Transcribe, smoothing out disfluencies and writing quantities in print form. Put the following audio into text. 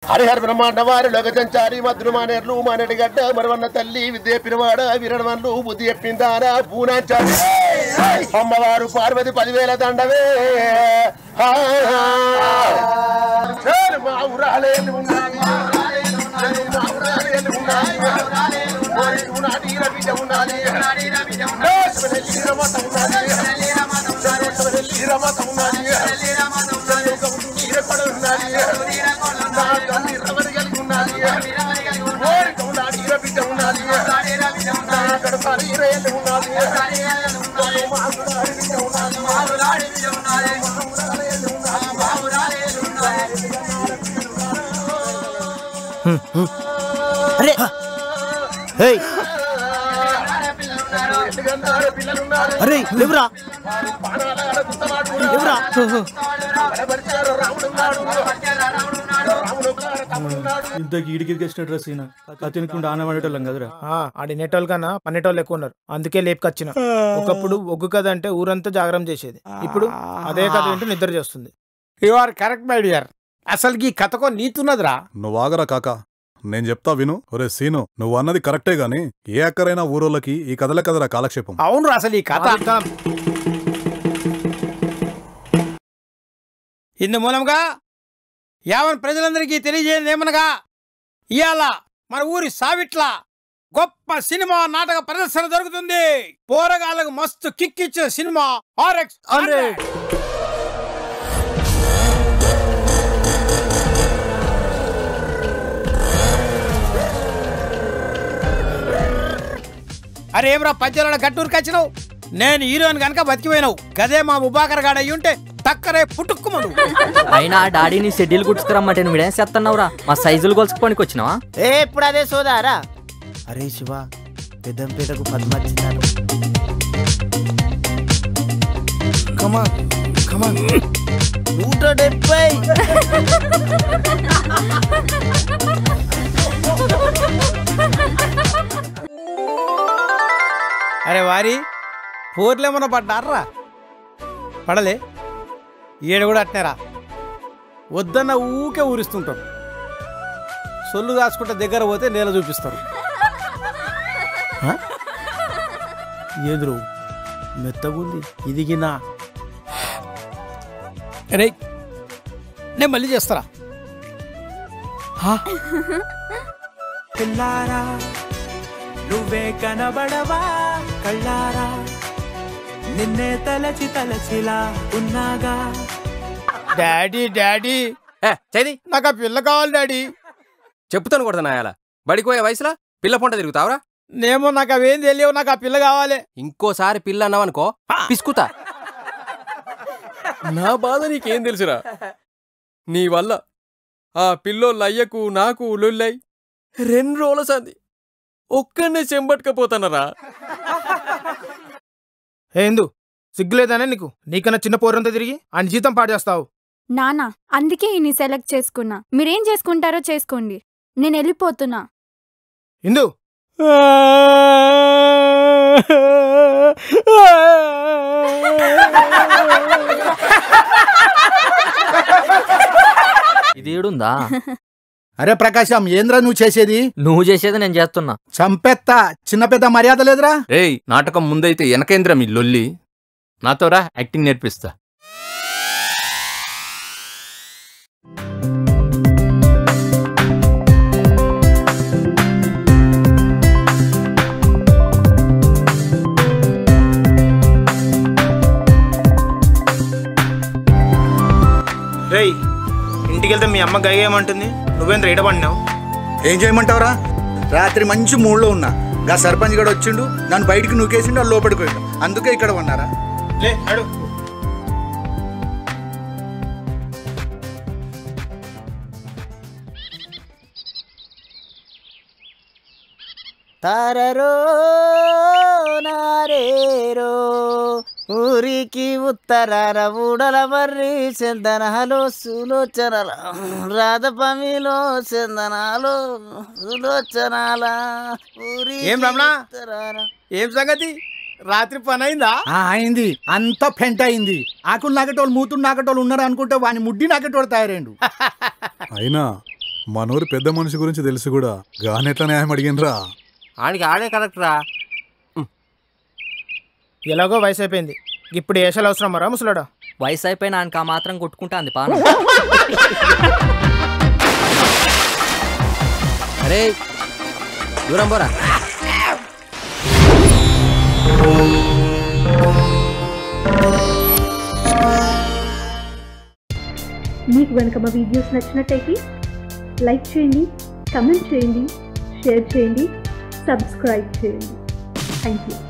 హరిహర బ్రహ్మాండ వారి లోక సంచారి మధురు మానేర్లు మానేటి గడ్డ మరవన్న తల్లి విద్య పినవాడ వీరడవన్లు బుద్ధి చెప్పిందారా పూనాచారి అమ్మవారు పార్వతి 10,000 దండవే మా ఊరాలే ఉన్నది అరే అరే లేవురా ఇంత గీడికి డ్రెస్ అయినా కత్తినకుండా ఆనవాడేటోళ్ళం కదరా. ఆడినేటోళ్ళు కన్నా పన్నెటోళ్ళు ఎక్కువ ఉన్నారు, అందుకే లేపుకొచ్చిన. ఒకప్పుడు ఒగ్గు కథ అంటే ఊరంతా జాగరం చేసేది, ఇప్పుడు అదే కథ ఏంటో నిద్ర చేస్తుంది. You are correct my dear. అసలు ఈ కథకో నీతున్నదిరా. నువ్వు ఆగరా కాకా, నేను చెప్తా విను. ఒరే సీను, నువ్వు అన్నది కరెక్టే గాని ఏ అక్కరైనా ఊరోళ్ళకి ఈ కథల కదరా కాలక్షేపం. అవును అసలు ఈ కథ ఇందు మూలంగా యావన్ ప్రజలందరికీ తెలియజేయండి ఏమనగా, ఇవాళ మన ఊరి సావిట్ల గొప్ప సినిమా నాటక ప్రదర్శన జరుగుతుంది. పోరగాళ్ళకు మస్తు కిక్ ఇచ్చిన సినిమా RX 100. అరే ఏమరా పద్యాల గట్టూరుకి వచ్చినావు? నేను హీరోయిన్ కనుక బతికిపోయినావు, గదే మా ముబాకర్ గాడు అయ్యుంటే టక్కరే పుట్టుక్కుమను. అయినా డాడీని షెడ్యూల్ కుట్టుకురమ్మంటే నువ్వేం చేస్తున్నావురా? మా సైజులు కొలుచుకోనికి వచ్చినావా? ఇప్పుడు అదే సోదారా. అరే శివ, పెద్దంపేటకు 10 వచ్చిందాను. కమాన్ కమాన్ 170. అరే వారి పోర్లేమన్నా పడ్డారా? పడలే, ఈడ కూడా అట్నేరా. వద్దన్న ఊకే ఊరిస్తుంటారు, సొల్లు దాచుకుంటే దగ్గర పోతే నేల చూపిస్తారు. ఎదురు మెత్తగుంది ఇదిగినా. అరే నేను మళ్ళీ చేస్తారా? పిల్లారా నువ్వే కనబడవా కళ్ళారా, నిన్నే తలచి తలచిలా ఉన్నాగా. డాడీ డాడీ చది నాకు ఆ పిల్ల కావాలి డాడీ. చెప్పుతాను కూడా నాయాల బడిపోయే వయసులో పిల్ల పొంట తిరుగుతావరా? నేమో నాకు అవేం తెలియవు, నాకు ఆ పిల్ల కావాలి. ఇంకోసారి పిల్ల అన్నావనుకో పిసుకుతా. నా బాధ నీకేం తెలుసురా? నీ వల్ల ఆ పిల్లోళ్ళ అయ్యకు నాకు లొల్లై 2 రోజుల సంది ఒక్కడనే చెంబట్టుకపోతానరా. ఏందు సిగ్గులేదానే నీకు? నీకన్నా చిన్న పోరంతా తిరిగి ఆయన జీతం పాడు చేస్తావు. నానా అందుకే ఇన్ని సెలెక్ట్ చేసుకున్నా, మీరేం చేసుకుంటారో చేసుకోండి, నేను వెళ్ళిపోతున్నా. ఇందు ఇది ఏడుందా? అరే ప్రకాశం, ఏంద్రా నువ్వు చేసేది? నువ్వు చేసేది నేను చేస్తున్నా. చంపెత్తా, చిన్న పెద్ద మర్యాద లేదురా. రేయ్ నాటకం ముందైతే వెనకేంద్ర మీ లొల్లి, నాతోరా యాక్టింగ్ నేర్పిస్తా. రేయ్, ఇంటికి వెళ్తే మీ అమ్మ గయ్యేమంటుంది, నువ్వేంద్ర ఈడబడినావు? ఏం చేయమంటావురా? రాత్రి మంచి మూడ్లో ఉన్నా, గా సర్పంచ్ గడు వచ్చిండు, నన్ను బయటికి నూకేసిండు, వాళ్ళు లోపలికి పోయిండు, అందుకే ఇక్కడ ఉన్నారా. లే అడు. తారరో నారేరో ఊరికి ఉత్తరాన ఊడల మర్రి చందనాలో సులోచనల రాధపమిలో చందనాలో సులోచనాల ఊరి. ఏం రమణ, ఏం సంగతి? రాత్రి పని అయిందా? అయింది, అంతా పెంట అయింది. ఆకులు నాకేటోళ్ళు మూతులు నాకేటోళ్ళు ఉన్నారు అనుకుంటే వాని ముడ్డి నాకేటోడు తయారైండు. అయినా మనూరి పెద్ద మనిషి గురించి తెలుసు కూడా గానెట్లా న్యాయం అడిగినరా? ఆడికి ఆడే కరెక్ట్ రా. ఎలాగో వయసు అయిపోయింది, ఇప్పుడు ఏషాలు అవసరం మరా ముసలాడా? వయసు అయిపోయిన ఆయనకి ఆ మాత్రం కొట్టుకుంటా అంది పాను. అరే దూరం పోరా. మీకు కనుక మా వీడియోస్ నచ్చినట్టయితే లైక్ చేయండి, కమెంట్ చేయండి, షేర్ చేయండి, సబ్స్క్రైబ్ చేయండి. Thank you.